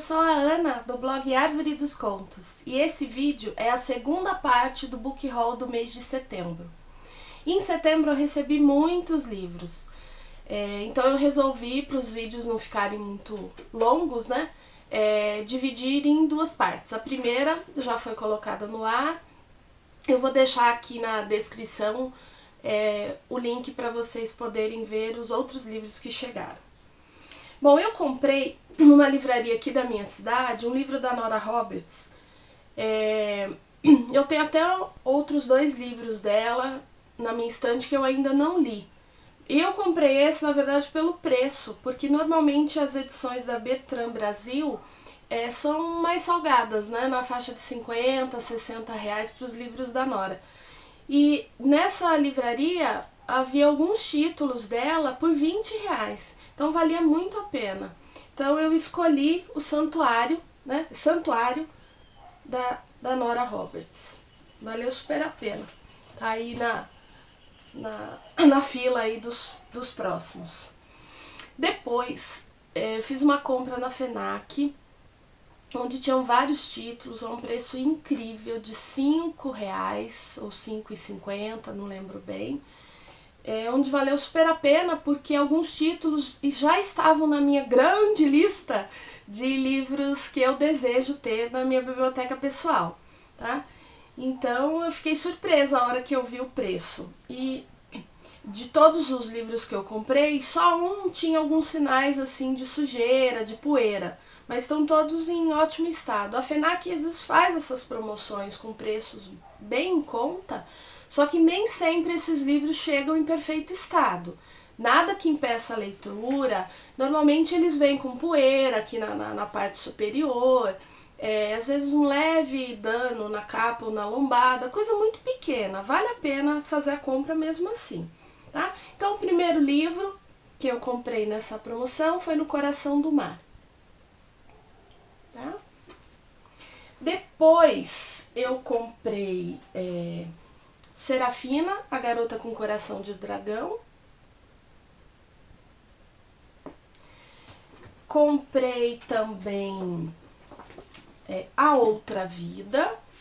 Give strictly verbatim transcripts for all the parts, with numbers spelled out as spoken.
sou a Ana, do blog Árvore dos Contos, e esse vídeo é a segunda parte do book haul do mês de setembro. Em setembro eu recebi muitos livros, é, então eu resolvi, para os vídeos não ficarem muito longos, né, é, dividir em duas partes. A primeira já foi colocada no ar, eu vou deixar aqui na descrição é, o link para vocês poderem ver os outros livros que chegaram. Bom, eu comprei numa livraria aqui da minha cidade um livro da Nora Roberts. É, eu tenho até outros dois livros dela na minha estante que eu ainda não li. E eu comprei esse, na verdade, pelo preço, porque normalmente as edições da Bertrand Brasil é, são mais salgadas, né? Na faixa de cinquenta, sessenta reais para os livros da Nora. E nessa livraria havia alguns títulos dela por vinte reais, então valia muito a pena. Então eu escolhi o Santuário, né, Santuário da, da Nora Roberts. Valeu super a pena. Tá aí na, na, na fila aí dos, dos próximos. Depois é, eu fiz uma compra na FENAC, onde tinham vários títulos a um preço incrível de cinco reais ou cinco e cinquenta, não lembro bem. É, onde valeu super a pena, porque alguns títulos já estavam na minha grande lista de livros que eu desejo ter na minha biblioteca pessoal, tá? Então eu fiquei surpresa a hora que eu vi o preço. E de todos os livros que eu comprei, só um tinha alguns sinais assim de sujeira, de poeira, mas estão todos em ótimo estado. A FENAC às vezes faz essas promoções com preços bem em conta, só que nem sempre esses livros chegam em perfeito estado. Nada que impeça a leitura, normalmente eles vêm com poeira aqui na, na, na parte superior, é, às vezes um leve dano na capa ou na lombada, coisa muito pequena, vale a pena fazer a compra mesmo assim. Tá? Então o primeiro livro que eu comprei nessa promoção foi No Coração do Mar. Tá? Depois eu comprei é, Serafina, a Garota com Coração de Dragão. Comprei também é, A Outra Vida.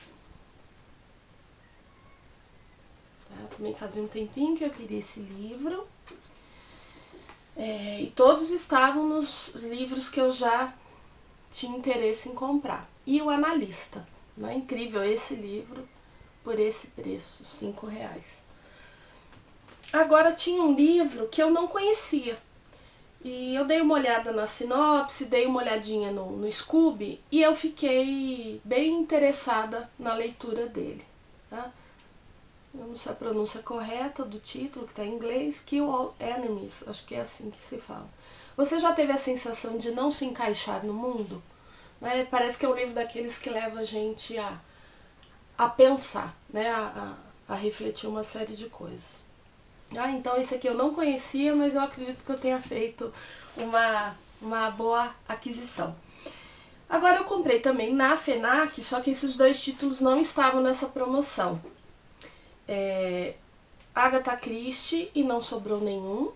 Tá? Também fazia um tempinho que eu queria esse livro. É, e todos estavam nos livros que eu já tinha interesse em comprar. E O Analista. Não é incrível esse livro por esse preço, cinco reais. Agora tinha um livro que eu não conhecia. E eu dei uma olhada na sinopse, dei uma olhadinha no, no Scooby e eu fiquei bem interessada na leitura dele. Tá? Eu não sei a pronúncia correta do título, que está em inglês, Kill All Enemies, acho que é assim que se fala. Você já teve a sensação de não se encaixar no mundo? Né? Parece que é um livro daqueles que leva a gente a, a pensar, né? a, a, a refletir uma série de coisas. Ah, então esse aqui eu não conhecia, mas eu acredito que eu tenha feito uma, uma boa aquisição. Agora eu comprei também na FENAC, só que esses dois títulos não estavam nessa promoção. É, Agatha Christie e Não Sobrou Nenhum.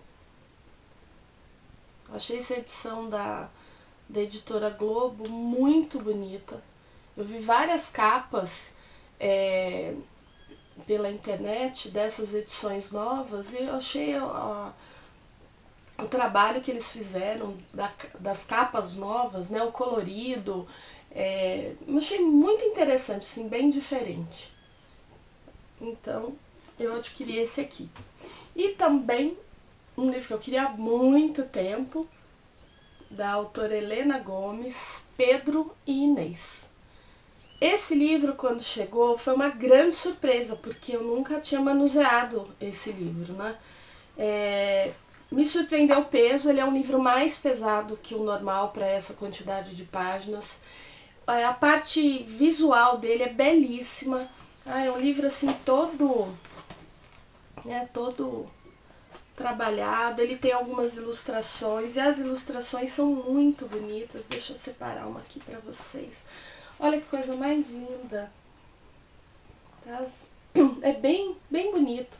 Achei essa edição da, da editora Globo muito bonita. Eu vi várias capas é, pela internet dessas edições novas e eu achei ó, o trabalho que eles fizeram da, das capas novas, né, o colorido, é, eu achei muito interessante, assim, bem diferente. Então eu adquiri esse aqui. E também um livro que eu queria há muito tempo, da autora Helena Gomes, Pedro e Inês. Esse livro, quando chegou, foi uma grande surpresa, porque eu nunca tinha manuseado esse livro, né? É, me surpreendeu o peso, ele é um livro mais pesado que o normal para essa quantidade de páginas. A parte visual dele é belíssima. Ah, é um livro assim todo, né, todo trabalhado, ele tem algumas ilustrações e as ilustrações são muito bonitas. Deixa eu separar uma aqui para vocês. Olha que coisa mais linda. É bem, bem bonito.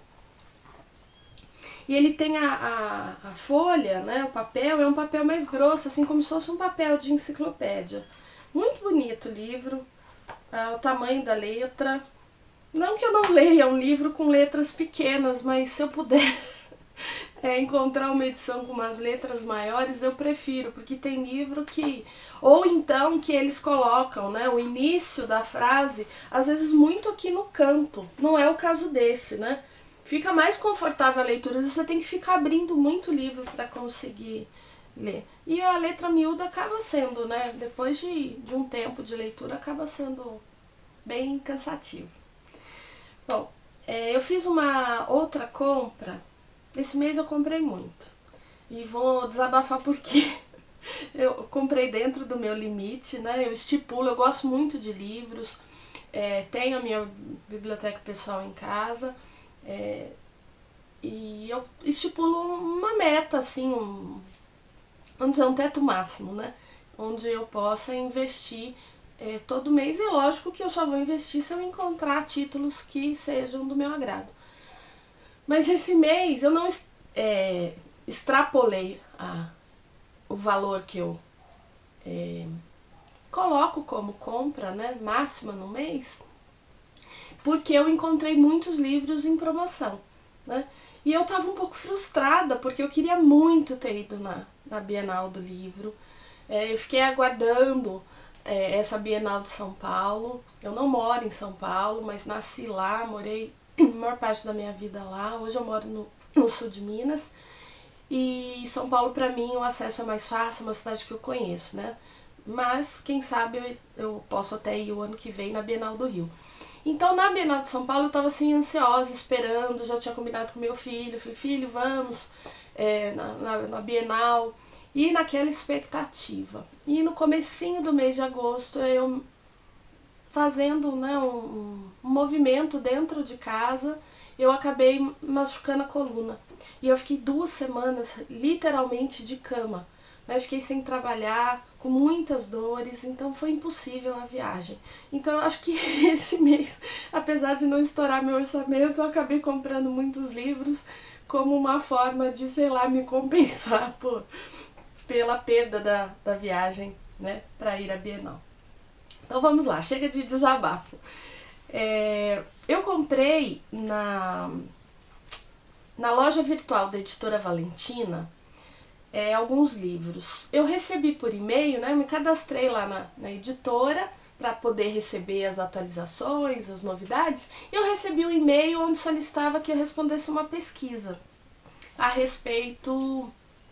E ele tem a, a, a folha, né, o papel, é um papel mais grosso, assim como se fosse um papel de enciclopédia. Muito bonito o livro, ah, o tamanho da letra. Não que eu não leia um livro com letras pequenas, mas se eu puder é, encontrar uma edição com umas letras maiores, eu prefiro, porque tem livro que... Ou então que eles colocam, né, o início da frase, às vezes muito aqui no canto. Não é o caso desse, né? Fica mais confortável a leitura, você tem que ficar abrindo muito livro para conseguir ler. E a letra miúda acaba sendo, né, depois de, de um tempo de leitura, acaba sendo bem cansativo. Bom, é, eu fiz uma outra compra, esse mês eu comprei muito. E vou desabafar porque eu comprei dentro do meu limite, né, eu estipulo, eu gosto muito de livros, é, tenho a minha biblioteca pessoal em casa, é, e eu estipulo uma meta, assim, um, vamos dizer, um teto máximo, né, onde eu possa investir É, todo mês. E lógico que eu só vou investir se eu encontrar títulos que sejam do meu agrado. Mas esse mês eu não é, extrapolei a, o valor que eu é, coloco como compra, né, máxima no mês, porque eu encontrei muitos livros em promoção, né? E eu tava um pouco frustrada, porque eu queria muito ter ido na, na Bienal do Livro. É, eu fiquei aguardando É, essa Bienal de São Paulo. Eu não moro em São Paulo, mas nasci lá, morei a maior parte da minha vida lá. Hoje eu moro no, no sul de Minas. E São Paulo, para mim, o acesso é mais fácil, é uma cidade que eu conheço, né? Mas, quem sabe, eu, eu posso até ir o ano que vem na Bienal do Rio. Então, na Bienal de São Paulo, eu tava assim, ansiosa, esperando, já tinha combinado com meu filho. Falei, filho, vamos é, na, na, na Bienal. E naquela expectativa. E no comecinho do mês de agosto, eu fazendo, né, um, um movimento dentro de casa, eu acabei machucando a coluna. E eu fiquei duas semanas literalmente de cama. Né? Eu fiquei sem trabalhar, com muitas dores, então foi impossível a viagem. Então eu acho que esse mês, apesar de não estourar meu orçamento, eu acabei comprando muitos livros como uma forma de, sei lá, me compensar por... pela perda da, da viagem, né, para ir à Bienal. Então vamos lá, chega de desabafo. É, eu comprei na, na loja virtual da editora Valentina é, alguns livros. Eu recebi por e-mail, né, me cadastrei lá na, na editora para poder receber as atualizações, as novidades. E eu recebi um e-mail onde solicitava que eu respondesse uma pesquisa a respeito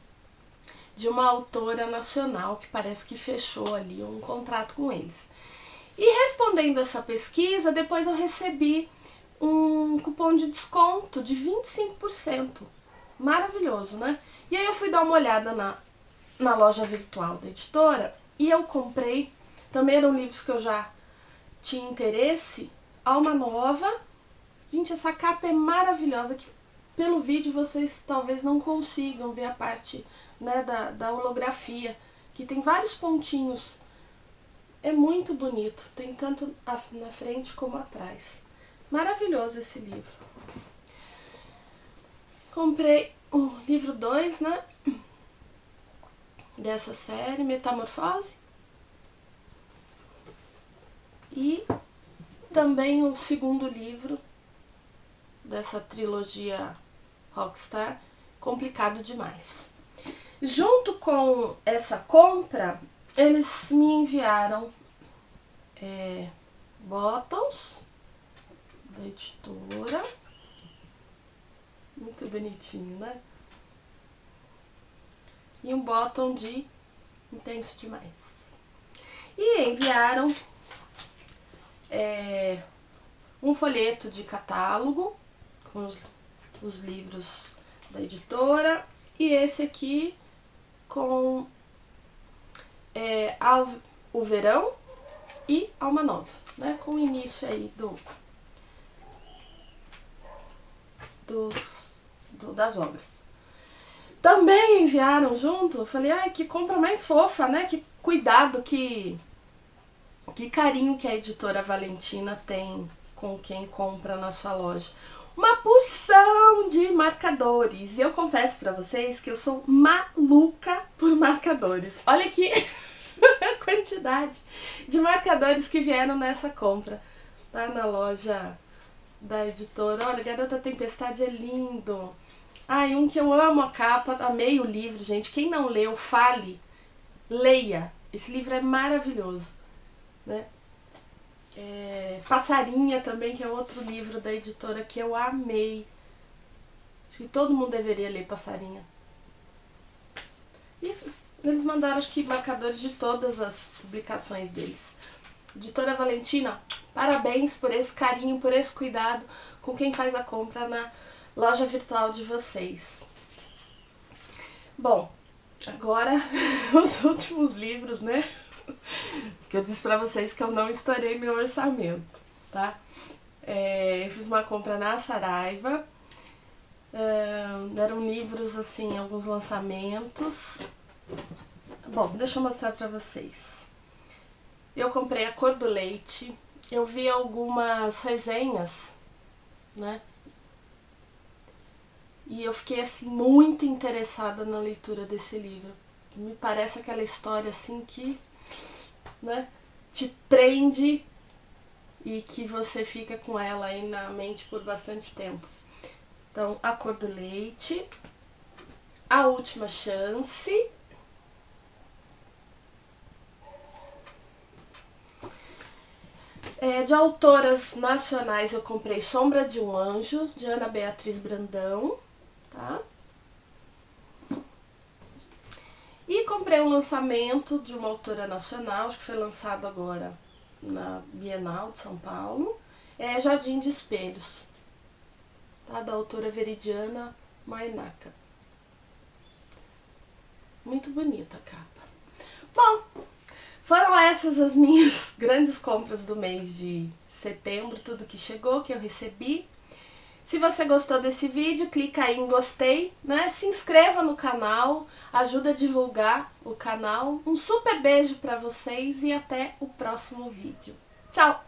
de uma autora nacional que parece que fechou ali um contrato com eles. E respondendo essa pesquisa, depois eu recebi um cupom de desconto de vinte e cinco por cento. Maravilhoso, né? E aí eu fui dar uma olhada na, na loja virtual da editora e eu comprei, também eram livros que eu já tinha interesse, Alma Nova. Gente, essa capa é maravilhosa, que pelo vídeo vocês talvez não consigam ver a parte, né, da, da holografia, que tem vários pontinhos. É muito bonito, tem tanto na frente como atrás. Maravilhoso esse livro. Comprei o livro dois, né, dessa série, Metamorfose. E também o segundo livro dessa trilogia Rockstar, Complicado Demais. Junto com essa compra, eles me enviaram é, Bottoms, da editora. Muito bonitinho, né? E um bottom de Intenso Demais. E enviaram é, um folheto de catálogo com os, os livros da editora. E esse aqui com é, o verão e Alma Nova, né? Com o início aí do, dos, do, das obras. Também enviaram junto, eu falei, ai, que compra mais fofa, né? Que cuidado, que, que carinho que a editora Valentina tem com quem compra na sua loja. Uma porção de marcadores. E eu confesso pra vocês que eu sou maluca por marcadores. Olha aqui a quantidade de marcadores que vieram nessa compra. Tá na loja da editora. Olha, Garota Tempestade é lindo. Ah, e um que eu amo a capa, amei o livro, gente. Quem não leu, fale, leia. Esse livro é maravilhoso, né? É, Passarinha também, que é outro livro da editora que eu amei. Acho que todo mundo deveria ler Passarinha. E eles mandaram, acho que, marcadores de todas as publicações deles. Editora Valentina, parabéns por esse carinho, por esse cuidado com quem faz a compra na loja virtual de vocês. Bom, agora os últimos livros, né? Que eu disse pra vocês que eu não estourei meu orçamento, tá? É, eu fiz uma compra na Saraiva. Uh, eram livros, assim, alguns lançamentos. Bom, deixa eu mostrar pra vocês. Eu comprei A Cor do Leite. Eu vi algumas resenhas, né? E eu fiquei, assim, muito interessada na leitura desse livro. Me parece aquela história, assim, que, né, te prende e que você fica com ela aí na mente por bastante tempo. Então, A Cor do Leite, A Última Chance, é, de autoras nacionais eu comprei Sombra de um Anjo, de Ana Beatriz Brandão, tá? E comprei um lançamento de uma autora nacional, acho que foi lançado agora na Bienal de São Paulo, é Jardim de Espelhos. Tá, da autora Veridiana Mainaka. Muito bonita a capa. Bom, foram essas as minhas grandes compras do mês de setembro, tudo que chegou, que eu recebi. Se você gostou desse vídeo, clica aí em gostei, né? Se inscreva no canal, ajuda a divulgar o canal. Um super beijo pra vocês e até o próximo vídeo. Tchau!